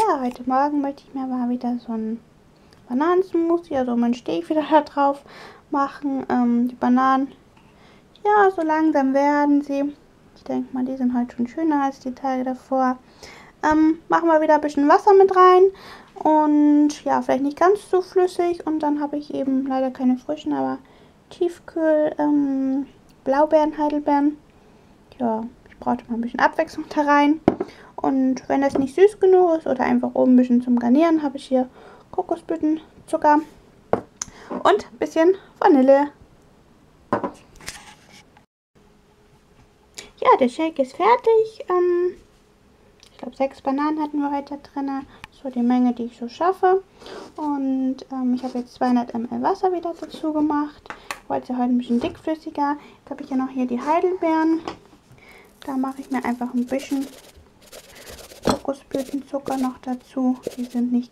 Ja, heute Morgen möchte ich mir mal wieder so ein Bananensmoothie, also mein Steak wieder da drauf machen. Die Bananen, ja, so langsam werden sie. Ich denke mal, die sind heute schon schöner als die Tage davor. Machen wir wieder ein bisschen Wasser mit rein und ja, vielleicht nicht ganz so flüssig. Und dann habe ich eben leider keine frischen, aber Tiefkühl, Blaubeeren, Heidelbeeren. Ja, ich brauchte mal ein bisschen Abwechslung da rein. Und wenn das nicht süß genug ist oder einfach oben ein bisschen zum Garnieren, habe ich hier Kokosblütenzucker und ein bisschen Vanille. Ja, der Shake ist fertig. Ich glaube 6 Bananen hatten wir heute drin. So die Menge, die ich so schaffe. Und ich habe jetzt 200 ml Wasser wieder dazu gemacht. Ich wollte ja heute ein bisschen dickflüssiger. Jetzt habe ich ja noch hier die Heidelbeeren. Da mache ich mir einfach ein bisschen Kokosblütenzucker noch dazu. Die sind nicht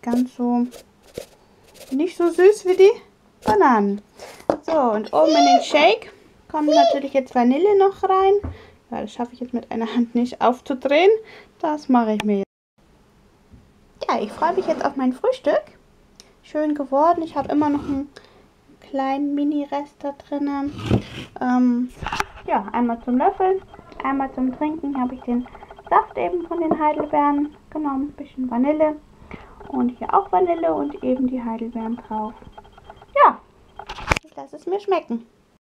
so süß wie die Bananen. So, und oben in den Shake kommt natürlich jetzt Vanille noch rein. Ja, das schaffe ich jetzt mit einer Hand nicht aufzudrehen. Das mache ich mir jetzt. Ja, ich freue mich jetzt auf mein Frühstück. Schön geworden. Ich habe immer noch einen kleinen Mini-Rest da drin. Ja, einmal zum Löffeln, einmal zum Trinken habe ich den Saft eben von den Heidelbeeren genommen. Ein bisschen Vanille. Und hier auch Vanille und eben die Heidelbeeren drauf. Ja, ich lasse es mir schmecken.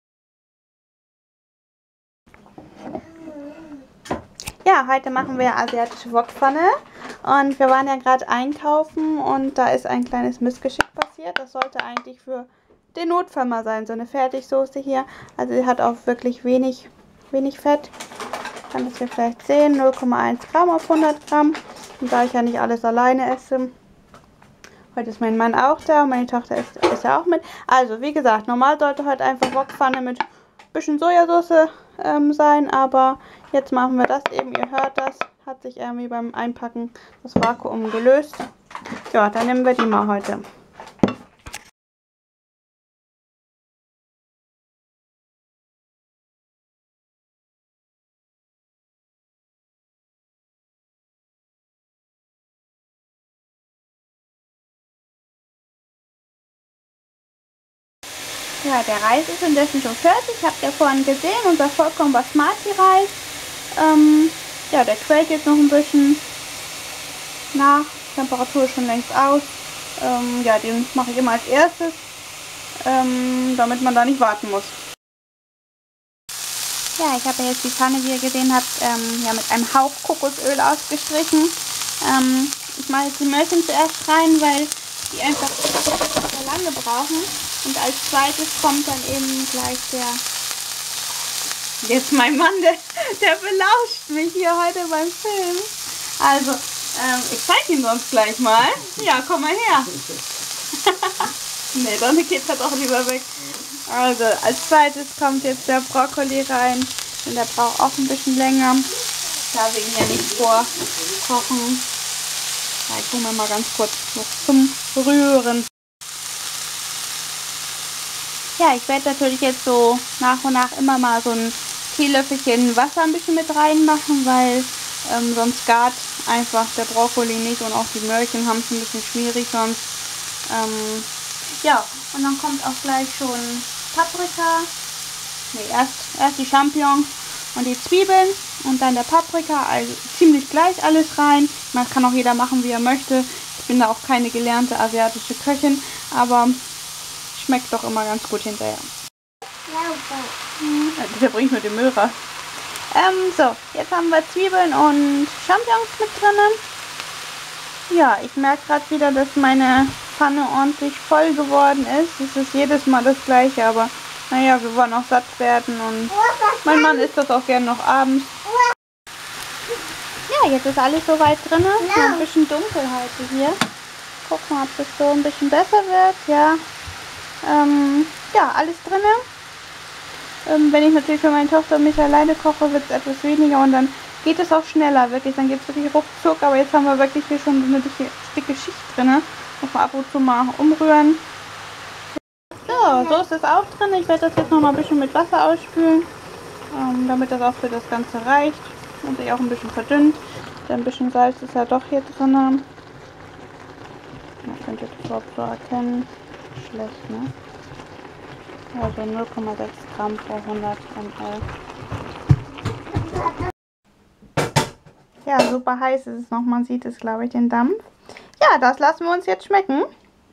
Ja, heute machen wir asiatische Wokpfanne und wir waren ja gerade einkaufen und da ist ein kleines Missgeschick passiert. Das sollte eigentlich für den Notfall mal sein, so eine Fertigsoße hier. Also sie hat auch wirklich wenig Fett. Kann das hier vielleicht sehen, 0,1 Gramm auf 100 Gramm. Und da ich ja nicht alles alleine esse, heute ist mein Mann auch da und meine Tochter ist ja auch mit. Also wie gesagt, normal sollte heute einfach Wokpfanne mit ein bisschen Sojasauce sein, aber jetzt machen wir das eben, ihr hört das, hat sich irgendwie beim Einpacken das Vakuum gelöst. Ja, dann nehmen wir die mal heute. Ja, der Reis ist indessen schon fertig. Habt ihr vorhin gesehen, unser Vollkorn Basmati-Reis. Ja, der quält jetzt noch ein bisschen nach. Temperatur ist schon längst aus. Ja, den mache ich immer als erstes, damit man da nicht warten muss. Ja, ich habe jetzt die Pfanne, wie ihr gesehen habt, ja, mit einem Hauch Kokosöl ausgestrichen. Ich mache jetzt die Möhrchen zuerst rein, weil die einfach sehr lange brauchen. Und als zweites kommt dann eben gleich jetzt mein Mann, der belauscht mich hier heute beim Film. Also, ich zeige ihn sonst gleich mal. Ja, komm mal her. Ne, dann geht er doch lieber weg. Also, als zweites kommt jetzt der Brokkoli rein. Und der braucht auch ein bisschen länger. Da wir ihn ja nicht vorkochen. Ja, ich hole mir mal ganz kurz noch zum Rühren. Ja, ich werde natürlich jetzt so nach und nach immer mal so ein Teelöffelchen Wasser ein bisschen mit reinmachen, weil sonst gart einfach der Brokkoli nicht und auch die Möhrchen haben es ein bisschen schwierig sonst. Ja, und dann kommt auch gleich schon Paprika. Ne, erst die Champignons und die Zwiebeln und dann der Paprika, also ziemlich gleich alles rein. Man kann auch jeder machen, wie er möchte. Ich bin da auch keine gelernte asiatische Köchin, aber schmeckt doch immer ganz gut hinterher. Der bringt nur den Müll raus. So, jetzt haben wir Zwiebeln und Champignons mit drin. Ja, ich merke gerade wieder, dass meine Pfanne ordentlich voll geworden ist. Es ist jedes Mal das gleiche, aber naja, wir wollen auch satt werden und mein Mann isst das auch gerne noch abends. Ja, jetzt ist alles soweit drin. Ein bisschen dunkel heute hier. Gucken, ob das so ein bisschen besser wird. Ja. Ja, alles drin. Wenn ich natürlich für meine Tochter und mich alleine koche, wird es etwas weniger und dann geht es auch schneller, wirklich. Dann geht es wirklich ruckzuck, aber jetzt haben wir wirklich hier schon so eine dicke Schicht drin. Muss man ab und zu mal umrühren. So ist es auch drin. Ich werde das jetzt noch mal ein bisschen mit Wasser ausspülen, damit das auch für das Ganze reicht und sich auch ein bisschen verdünnt. Denn ein bisschen Salz ist ja doch hier drin. Man könnte das überhaupt so erkennen. Schlecht, ne? Also 0,6 Gramm pro 100 ml. Ja, super heiß ist es noch. Man sieht es, glaube ich, den Dampf. Ja, das lassen wir uns jetzt schmecken.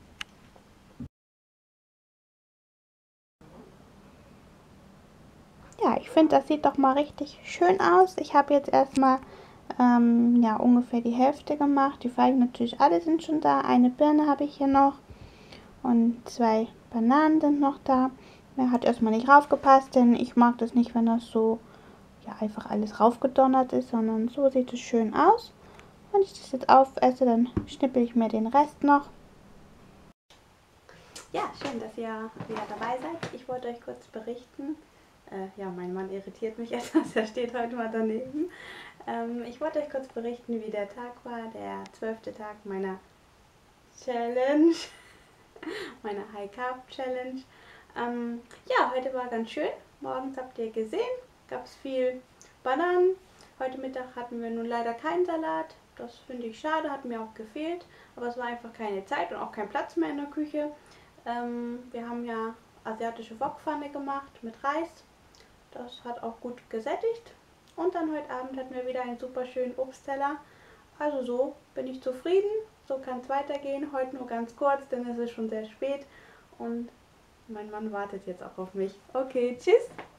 Ja, ich finde, das sieht doch mal richtig schön aus. Ich habe jetzt erstmal ja, ungefähr die Hälfte gemacht. Die Feigen natürlich alle sind schon da. Eine Birne habe ich hier noch und 2 Bananen sind noch da. Mehr hat erstmal nicht raufgepasst, denn ich mag das nicht, wenn das so ja, einfach alles raufgedonnert ist, sondern so sieht es schön aus. Wenn ich das jetzt aufesse, dann schnippel ich mir den Rest noch. Ja, schön, dass ihr wieder dabei seid. Ich wollte euch kurz berichten. Ja, mein Mann irritiert mich etwas, er steht heute mal daneben. Ich wollte euch kurz berichten, wie der Tag war, der 12. Tag meiner Challenge, meiner High Carb Challenge. Ja, heute war ganz schön. Morgens habt ihr gesehen, gab es viel Bananen. Heute Mittag hatten wir nun leider keinen Salat. Das finde ich schade, hat mir auch gefehlt. Aber es war einfach keine Zeit und auch kein Platz mehr in der Küche. Wir haben ja asiatische Wokpfanne gemacht mit Reis. Das hat auch gut gesättigt. Und dann heute Abend hatten wir wieder einen super schönen Obstteller. Also so bin ich zufrieden. So kann es weitergehen. Heute nur ganz kurz, denn es ist schon sehr spät. Und mein Mann wartet jetzt auch auf mich. Okay, tschüss.